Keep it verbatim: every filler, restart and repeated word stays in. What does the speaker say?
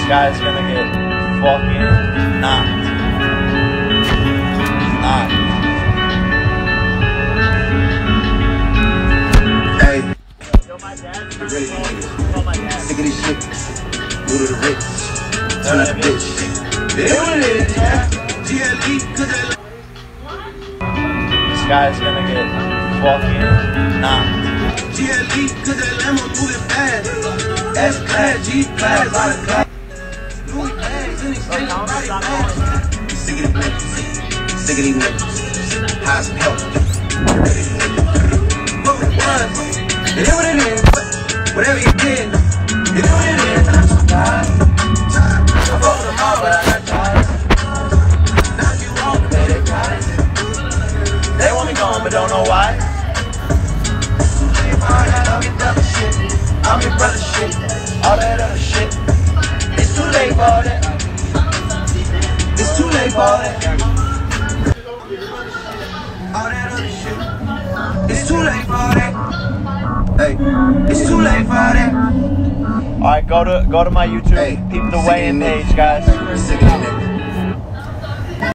guy's gonna get fucking knocked. Knocked. Hey. You ready, niggas? Sick of this shit. New to the rich. Turn up the bitch. They what it is, yeah. G L E, cause they like. This guy's gonna get fucking knocked. G L E, cause that Lambo moving fast. S-Class, G-Class, out of class. Louis bags in these things, body bags. Sick of these niggas. Sick of these niggas. High some help. You ready? What it was. It is what it is. Whatever you did. It is what it is. I'm so tired. I fought them all, but I got tired. Knock you off, but they tired. They want me gone, but don't know why. I'm in dumb shit. I'm in brother shit. All that other shit. It's too late for that. It's too late for that. All that other shit. It's too late for that. Hey, it's too late for that. Alright, go to go to my YouTube, Hey, peep the sick weigh-in of these page, guys. Sick of these niggas.